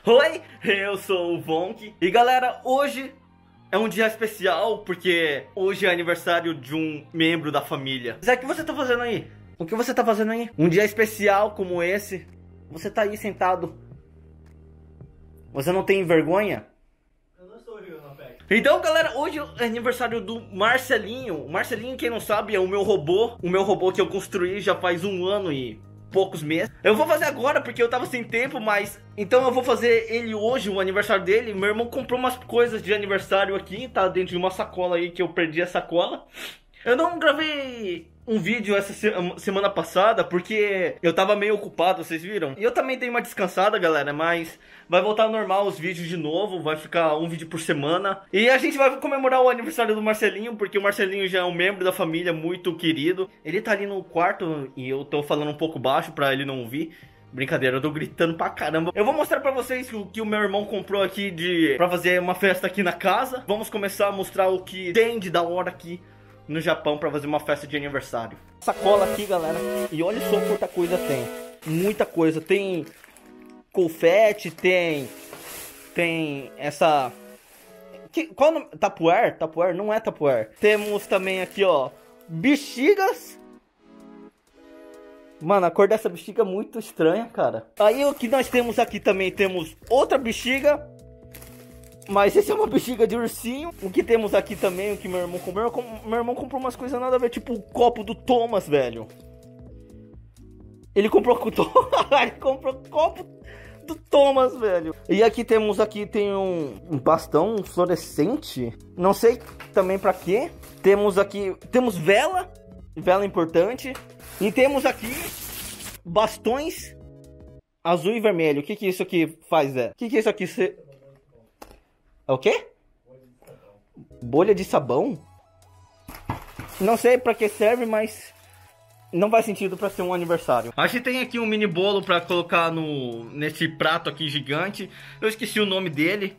Oi, eu sou o Vonk e galera, hoje é um dia especial porque hoje é aniversário de um membro da família. Zé, o que você tá fazendo aí? O que você tá fazendo aí? Um dia especial como esse, você tá aí sentado. Você não tem vergonha? Eu não estou jogando a PEC. Então galera, hoje é aniversário do Marcelinho. O Marcelinho, quem não sabe, é o meu robô. O meu robô que eu construí já faz 1 ano e poucos meses. Eu vou fazer agora porque eu tava sem tempo, mas então eu vou fazer ele hoje, o aniversário dele. Meu irmão comprou umas coisas de aniversário aqui, tá dentro de uma sacola aí que eu perdi a sacola. Eu não gravei um vídeo essa semana passada porque eu tava meio ocupado, vocês viram? E eu também dei uma descansada, galera, mas vai voltar ao normal os vídeos de novo, vai ficar um vídeo por semana. E a gente vai comemorar o aniversário do Marcelinho, porque o Marcelinho já é um membro da família muito querido. Ele tá ali no quarto e eu tô falando um pouco baixo pra ele não ouvir. Brincadeira, eu tô gritando pra caramba. Eu vou mostrar pra vocês o que o meu irmão comprou aqui pra fazer uma festa aqui na casa. Vamos começar a mostrar o que tem de da hora aqui no Japão pra fazer uma festa de aniversário. Sacola aqui, galera. E olha só quanta coisa tem. Muita coisa. Tem confete, tem essa... Qual o nome? Tupperware? Tupperware? Não é Tupperware. Temos também aqui, ó, bexigas. Mano, a cor dessa bexiga é muito estranha, cara. Aí o que nós temos aqui também, temos outra bexiga. Mas esse é uma bexiga de ursinho. O que temos aqui também, o que meu irmão comprou. Meu irmão comprou umas coisas nada a ver, tipo o copo do Thomas, velho. Ele comprou ele comprou o copo do Thomas, velho. E aqui temos tem um bastão fluorescente. Não sei também pra quê. Temos aqui, temos vela. Vela importante. E temos aqui bastões azul e vermelho. O que isso aqui faz, Zé? O que isso aqui... É o quê? Bolha de sabão? Não sei pra que serve, mas não faz sentido pra ser um aniversário. A gente tem aqui um mini bolo pra colocar nesse prato aqui gigante. Eu esqueci o nome dele.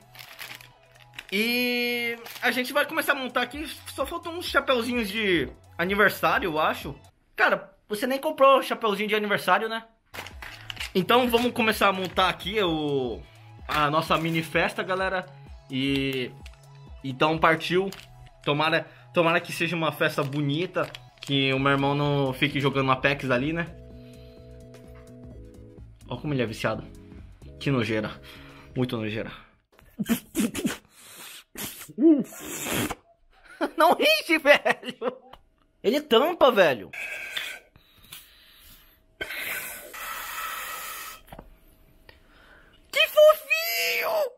E a gente vai começar a montar aqui. Só faltam uns chapeuzinhos de aniversário, eu acho. Cara, você nem comprou chapeuzinho de aniversário, né? Então vamos começar a montar aqui a nossa mini festa, galera. E então partiu. Tomara que seja uma festa bonita, que o meu irmão não fique jogando Apex ali, né? Olha como ele é viciado. Que nojeira. Muito nojeira. Não ri, velho. Ele tampa, velho. Que fofinho!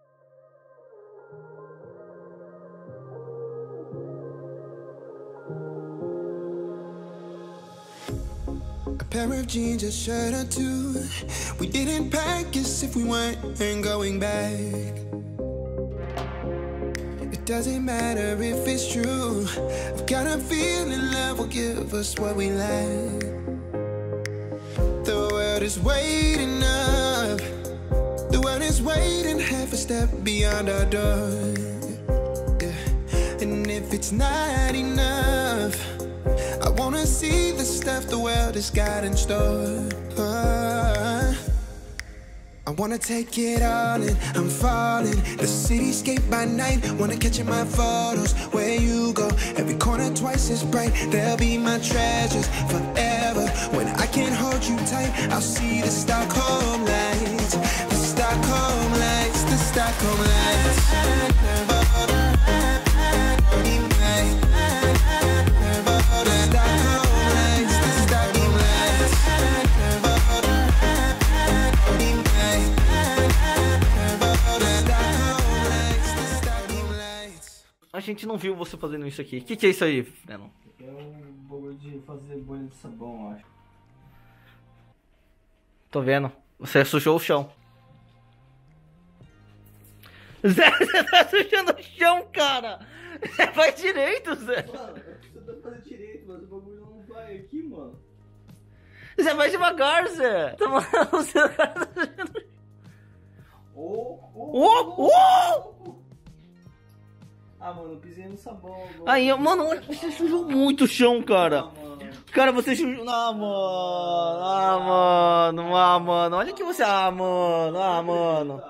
A pair of jeans, a shirt or two. We didn't pack as if we weren't going back. It doesn't matter if it's true. I've got a feeling love will give us what we lack. The world is waiting up. The world is waiting half a step beyond our door. Yeah. And if it's not enough, I wanna see the stuff the world has got in store. I wanna take it all in, I'm falling. The cityscape by night, wanna catch in my photos. Where you go, every corner twice as bright. They'll be my treasures forever. When I can't hold you tight, I'll see the Stockholm lights. The Stockholm lights, the Stockholm lights. A gente não viu você fazendo isso aqui. O que é isso aí, Frenon? É um bagulho de fazer bolha de sabão, eu acho. Tô vendo. Você sujou o chão. Zé, você tá sujando o chão, cara! Você faz direito, Zé! Mano, você tá fazendo direito, mas o bagulho não vai aqui, mano. Você vai devagar, Zé! Você tá sujando... Ah, mano, eu pisei no sabão agora. Aí, mano, olha, você sujou muito o chão, cara. Ah, mano. Cara, você chuchu. Ah, mano. Ah, mano. Ah, mano. Olha que você. Ah, mano. Ah, mano.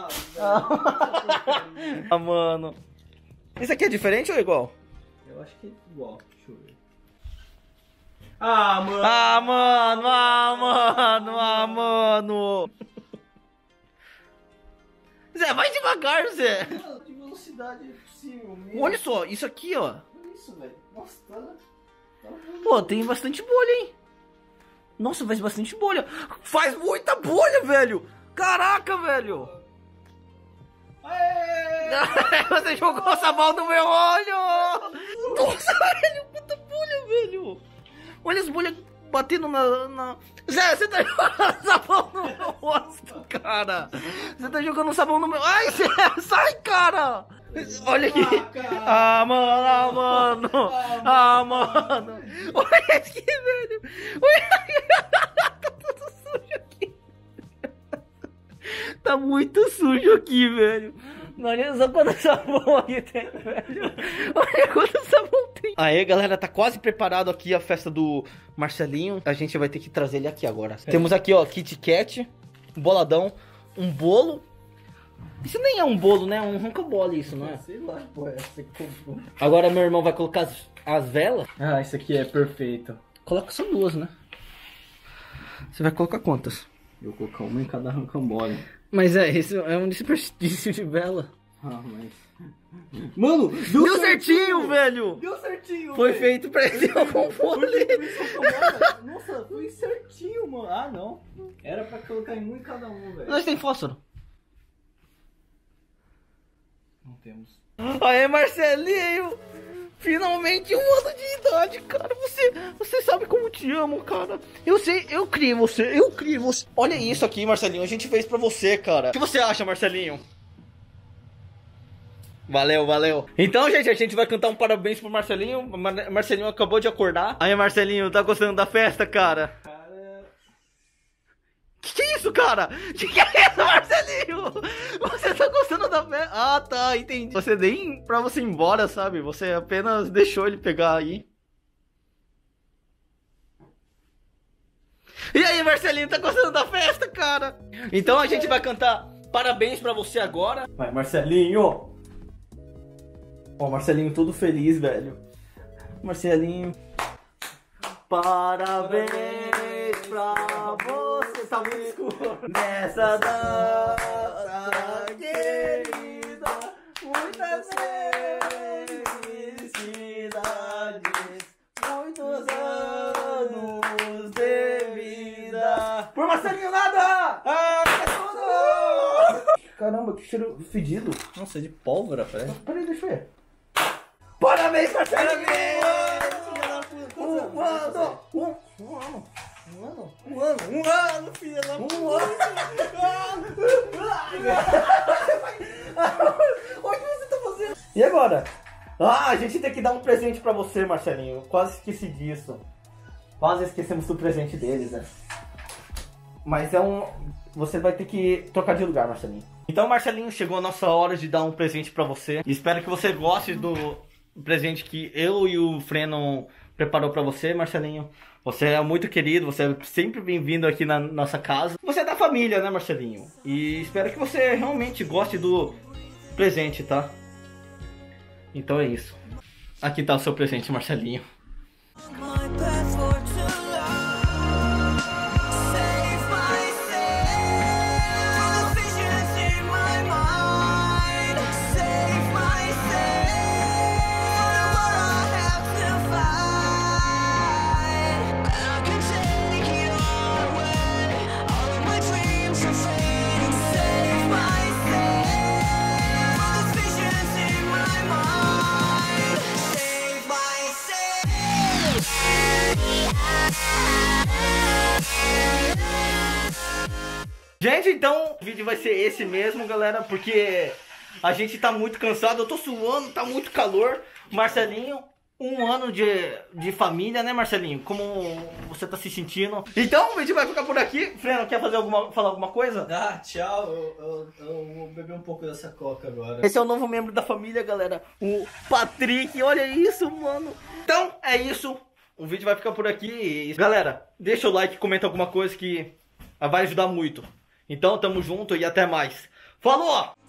Ah, mano. Isso aqui é diferente ou é igual? Eu acho que é igual. Deixa eu ver. Ah, mano. Ah, mano. Ah, mano. Ah, mano. Zé, vai devagar, Zé. Mano, que velocidade é possível mesmo? Olha só, isso aqui, ó. Olha isso, velho. Nossa, tá Pô, tem bastante bolha, hein? Nossa, faz bastante bolha. Faz muita bolha, velho. Caraca, velho. Aê! Você jogou sabão no meu olho. Nossa, velho, puta bolha, velho. Olha as bolhas batendo na... Zé, você tá jogando sabão no meu rosto, cara. Você tá jogando sabão no meu... Ai, Zé, sai, cara. Olha aqui. Ah, mano, ah, mano. Ah, mano. Olha aqui, velho. Olha. Tá tudo sujo aqui. Tá muito sujo aqui, velho. Olha só quanto sabão aqui tem, velho. Olha quanto sabão tem. Aê, galera, tá quase preparado aqui a festa do Marcelinho. A gente vai ter que trazer ele aqui agora. Temos aqui, ó, Kit Kat, um boladão, um bolo. Isso nem é um bolo, né? É um ronca-bola isso, não é? Sei lá, pô, essa que comprou. Agora meu irmão vai colocar as velas. Ah, isso aqui é perfeito. Coloca só duas, né? Você vai colocar quantas? Eu vou colocar uma em cada rancambole. Mas isso é um desperdício de vela. Ah, mas... Mano, Deu certinho, velho! Deu certinho, Foi velho. feito pra esse ronca-bola. Nossa, foi certinho, mano. Ah, não. Era pra colocar em um em cada um, velho. Nós tem fósforo. Não temos. Aê, Marcelinho! Finalmente 1 ano de idade, cara. Você sabe como te amo, cara. Eu sei, eu criei você. Olha isso aqui, Marcelinho. A gente fez pra você, cara. O que você acha, Marcelinho? Valeu, valeu. Então, gente, a gente vai cantar um parabéns pro Marcelinho. Marcelinho acabou de acordar. Aí, Marcelinho, tá gostando da festa, cara? Que é isso, cara? Que é isso, Marcelinho? Você tá gostando da festa? Ah, tá, entendi. Você nem pra você ir embora, sabe? Você apenas deixou ele pegar aí. E aí, Marcelinho, tá gostando da festa, cara? Então a gente vai cantar parabéns pra você agora. Vai, Marcelinho. Ó, Marcelinho todo feliz, velho. Marcelinho. Parabéns pra você. Tá muito escuro. Nessa data querida, muitas felicidades, muitos anos de vida. Por Marcelinho nada! Caramba, que cheiro fedido. Nossa, é de pólvora, parece. Peraí, deixa eu ver. Parabéns, Marcelinho! Um ano, filha da puta. Olha o que você tá fazendo. E agora? Ah, a gente tem que dar um presente pra você, Marcelinho. Quase esqueci disso. Quase esquecemos do presente deles, né? Mas você vai ter que trocar de lugar, Marcelinho. Então, Marcelinho, chegou a nossa hora de dar um presente pra você. Espero que você goste do presente que eu e o Freno preparou pra você, Marcelinho. Você é muito querido, você é sempre bem-vindo aqui na nossa casa. Você é da família, né, Marcelinho? E espero que você realmente goste do presente, tá? Então é isso. Aqui tá o seu presente, Marcelinho. Gente, então o vídeo vai ser esse mesmo, galera, porque a gente tá muito cansado, eu tô suando, tá muito calor. Marcelinho, 1 ano de família, né, Marcelinho? Como você tá se sentindo? Então o vídeo vai ficar por aqui. Freno, quer falar alguma coisa? Ah, tchau, eu vou beber um pouco dessa coca agora. Esse é o novo membro da família, galera, o Patrick. Olha isso, mano. Então é isso. O vídeo vai ficar por aqui. E, galera, deixa o like, comenta alguma coisa que vai ajudar muito. Então, tamo junto e até mais. Falou!